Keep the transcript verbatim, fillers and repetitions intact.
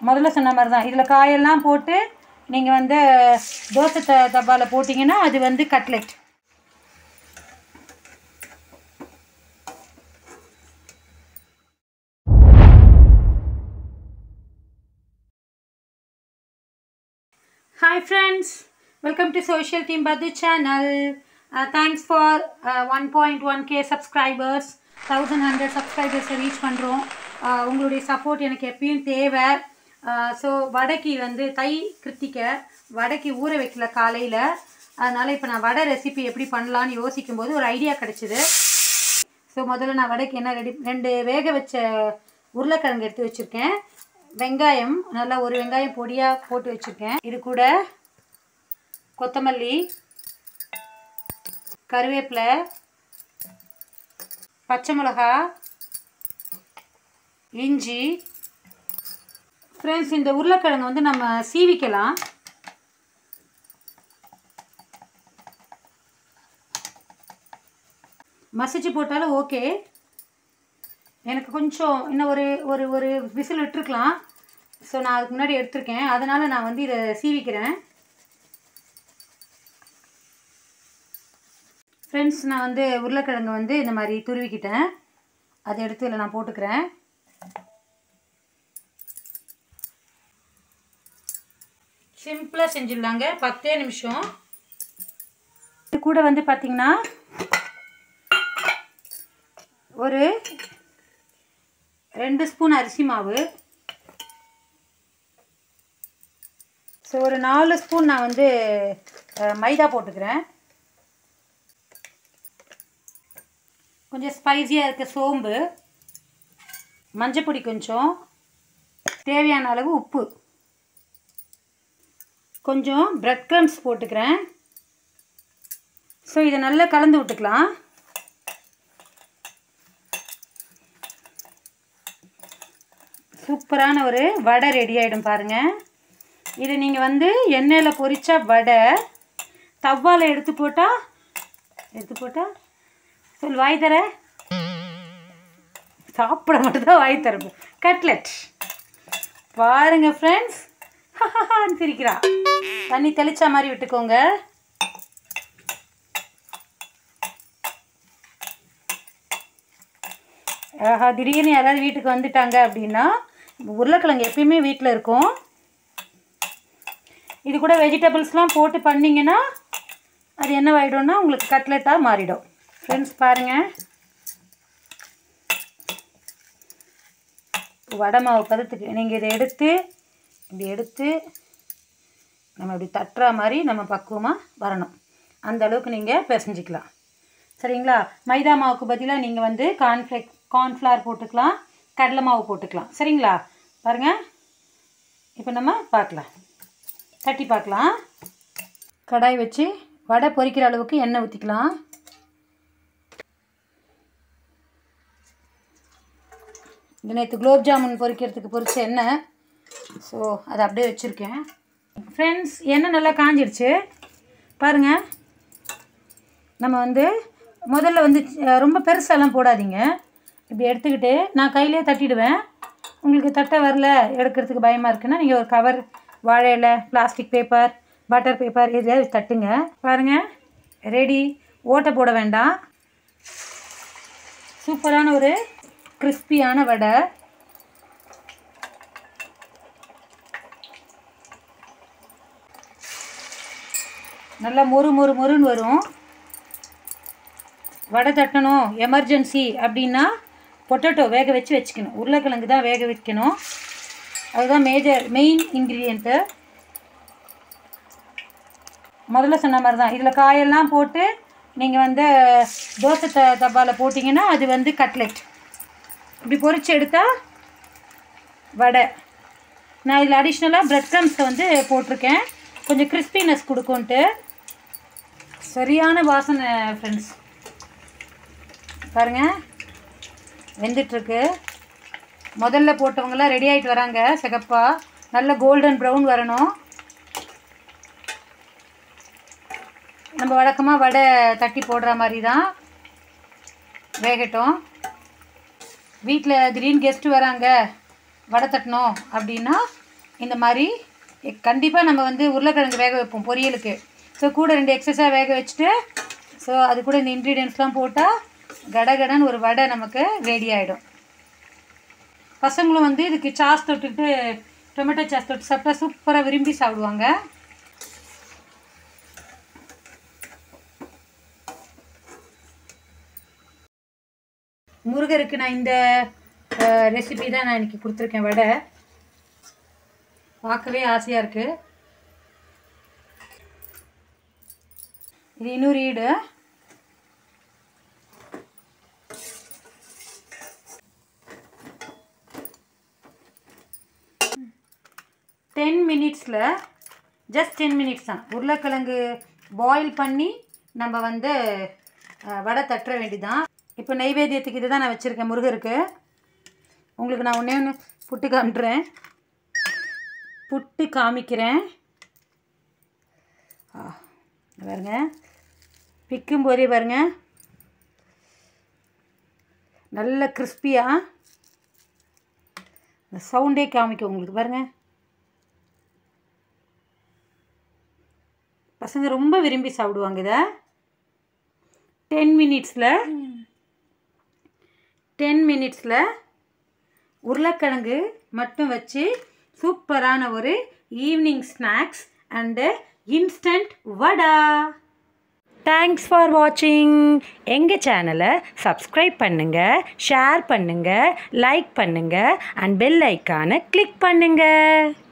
முதல்ல சொன்ன மாதிரி தான். இதில் காயெல்லாம் போட்டு நீங்கள் வந்து தோசை த தப்பாவில் போட்டிங்கன்னா அது வந்து cutlet. Hi friends, welcome to Social Team Badhu channel. Uh, thanks for uh, one point one K subscribers. one thousand one hundred subscribers reach பண்ணுறோம். உங்களுடைய சப்போர்ட் எனக்கு எப்பயும் தேவை. ஸோ வடைக்கு வந்து தை கிருத்திகை வடைக்கு ஊற வைக்கல காலையில். அதனால் இப்போ நான் வடை ரெசிபி எப்படி பண்ணலான்னு யோசிக்கும்போது ஒரு ஐடியா கிடச்சிது. ஸோ முதல்ல நான் வடைக்கு என்ன ரெடி, ரெண்டு வேக வச்ச உருளைக்கிழங்கு எடுத்து வச்சுருக்கேன். வெங்காயம் நல்லா ஒரு வெங்காயம் பொடியாக போட்டு வச்சுருக்கேன். இது கூட கொத்தமல்லி, கருவேப்பிலை, பச்சை மிளகா, இஞ்சி. ஃப்ரெண்ட்ஸ், இந்த உருளைக்கிழங்கு வந்து நம்ம சீவிக்கலாம். மசிச்சு போட்டாலும் ஓகே. எனக்கு கொஞ்சம் இன்னும் ஒரு ஒரு ஒரு விசில் விட்டுருக்கலாம். ஸோ நான் அதுக்கு முன்னாடி எடுத்துருக்கேன். அதனால் நான் வந்து இதை சீவிக்கிறேன். ஃப்ரெண்ட்ஸ், நான் வந்து உருளைக்கிழங்கு வந்து இந்த மாதிரி துருவிக்கிட்டேன். அதை எடுத்து இதில் நான் போட்டுக்கிறேன். சிம்பிளாக செஞ்சிடலாங்க, பத்தே நிமிஷம். இது கூட வந்து பார்த்திங்கன்னா ஒரு ரெண்டு ஸ்பூன் அரிசி மாவு. ஸோ ஒரு நாலு ஸ்பூன் நான் வந்து மைதா போட்டுக்கிறேன். கொஞ்சம் ஸ்பைஸியாக இருக்க சோம்பு, மஞ்சப்பொடி கொஞ்சம், தேவையான அளவு உப்பு, கொஞ்சம் பிரெட் க்ரம்ஸ் போட்டுக்கிறேன். ஸோ இதை நல்லா கலந்து விட்டுக்கலாம். சூப்பரான ஒரு வடை ரெடி ஆகிடும் பாருங்கள். இது நீங்கள் வந்து எண்ணெயில் பொரிச்சா வடை, தவாவில் எடுத்து போட்டால் எடுத்து போட்டால் சொல் வாய் தர சாப்பிட மட்டும்தான் வாய் தரப்பு கட்லெட். பாருங்கள் ஃப்ரெண்ட்ஸ், சிரிக்கிறா. தண்ணி தெளிச்சா மாதிரி விட்டுக்கோங்க. ஆஹா, திடீர்னு யாராவது வீட்டுக்கு வந்துட்டாங்க அப்படின்னா உருளைக்கிழங்கு எப்பயுமே வீட்டில் இருக்கும். இது கூட வெஜிடபிள்ஸ்லாம் போட்டு பண்ணிங்கன்னா அது என்னவாயிடும்னா உங்களுக்கு கட்லெட்டாக மாறிடும். ஃப்ரெண்ட்ஸ் பாருங்கள், வடை மாவு பதத்துக்கு நீங்கள் இதை எடுத்து இப்படி எடுத்து நம்ம இப்படி தட்டுற மாதிரி நம்ம பக்குவமாக வரணும். அந்த அளவுக்கு நீங்கள் பிசைஞ்சிக்கலாம். சரிங்களா? மைதா மாவுக்கு பதிலாக நீங்கள் வந்து கார்ன்ஃப்ளேக் கார்ன்ஃப்ளவர் போட்டுக்கலாம், கடலை மாவு போட்டுக்கலாம். சரிங்களா? பாருங்கள், இப்போ நம்ம பார்க்கலாம், தட்டி பார்க்கலாம். கடாய் வச்சு வடை பொரிக்கிற அளவுக்கு எண்ணெய் ஊற்றிக்கலாம். இது நேற்று குலோப் ஜாமுன் பொரிக்கிறதுக்கு பொரிச்ச எண்ணெய். ஸோ அதை அப்படியே வச்சுருக்கேன். ஃப்ரெண்ட்ஸ், எண்ணெய் நல்லா காஞ்சிடுச்சு பாருங்கள். நம்ம வந்து முதல்ல வந்து ரொம்ப பெருசாலாம் போடாதீங்க. இப்படி எடுத்துக்கிட்டு நான் கையிலே தட்டிடுவேன். உங்களுக்கு தட்டை வரல, எடுக்கிறதுக்கு பயமாக இருக்குன்னா நீங்கள் ஒரு கவர், வாழை இலை, பிளாஸ்டிக் பேப்பர், பட்டர் பேப்பர் எதையாவது தட்டுங்க. பாருங்கள், ரெடி. ஓட்டை போட வேண்டாம். சூப்பரான ஒரு கிறிஸ்பியான வடை. நல்லா மொறு மொறு மொறுன்னு வரும். வடை தட்டணும் எமர்ஜென்சி அப்படின்னா பொட்டேட்டோ வேக வச்சு வச்சுக்கணும். உருளைக்கிழங்கு தான் வேக வைக்கணும். அதுதான் மேஜர் மெயின் இன்க்ரீடியண்ட்டு. முதல்ல சொன்ன மாதிரி தான். இதில் காயெல்லாம் போட்டு நீங்கள் வந்து தோசை த தப்பாவில் போட்டிங்கன்னா அது வந்து கட்லெட். இப்படி பொரிச்சு எடுத்தால் வடை. நான் இதில் அடிஷ்னலாக பிரெட் க்ரம்ஸை வந்து போட்டிருக்கேன், கொஞ்சம் கிறிஸ்பினஸ் கொடுக்கும்ன்ட்டு. சரியான வாசனை ஃப்ரெண்ட்ஸ். பாருங்கள், வெந்துட்டுருக்கு. முதல்ல போட்டவங்களாம் ரெடி ஆகிட்டு வராங்க. சிகப்பா நல்ல கோல்டன் ப்ரௌன் வரணும். நம்ம வழக்கமாக வடை தட்டி போடுற மாதிரி தான் வேகட்டும். வீட்டில் திடீர்னு கெஸ்ட்டு வராங்க, வடை தட்டணும் அப்படின்னா இந்த மாதிரி கண்டிப்பாக நம்ம வந்து உருளைக்கிழங்கு வேக வைப்போம் பொரியலுக்கு. ஸோ கூட ரெண்டு எக்ஸஸாக வேக வச்சுட்டு ஸோ அது கூட இந்த இன்க்ரீடியன்ஸ்லாம் போட்டால் கடகடன்னு ஒரு வடை நமக்கு ரெடி ஆகிடும். பசங்களும் வந்து இதுக்கு சாஸ் தொட்டுட்டு டொமேட்டோ சாஸ் தொட்டு சாப்பிட்டா சூப்பராக விரும்பி சாப்பிடுவாங்க. முருகருக்கு நான் இந்த ரெசிபி தான் நான் இன்றைக்கி கொடுத்துருக்கேன். வடை பார்க்கவே ஆசையாக இருக்குது. இது இன்னொரு ஈடு. டென் மினிட்ஸில் ஜஸ்ட் டென் மினிட்ஸ் தான் உருளைக்கிழங்கு பாயில் பண்ணி நம்ம வந்து வடை தட்டுற வேண்டிதான். இப்போ நெய்வேத்தியத்துக்கு இது தான் நான் வச்சுருக்கேன் முருகருக்கு. உங்களுக்கு நான் ஒன்றே ஒன்று புட்டு காமிட்டுறேன் புட்டு காமிக்கிறேன் பாருங்க. பிக்கும் போதே பாருங்க நல்ல கிறிஸ்பியாக இந்த சவுண்டே காமிக்கும் உங்களுக்கு பாருங்கள். பசங்க ரொம்ப விரும்பி சாப்பிடுவாங்க இதை. டென் மினிட்ஸில் டென் மினிட்ஸில் உருளைக்கிழங்கு மட்டும் வச்சு சூப்பரான ஒரு evening snacks and instant vada. Thanks for வாட்சிங். எங்கள் சேனலை சப்ஸ்கிரைப் பண்ணுங்கள், ஷேர் பண்ணுங்கள், லைக் பண்ணுங்கள் அண்ட் பெல் ஐக்கானை கிளிக் பண்ணுங்கள்.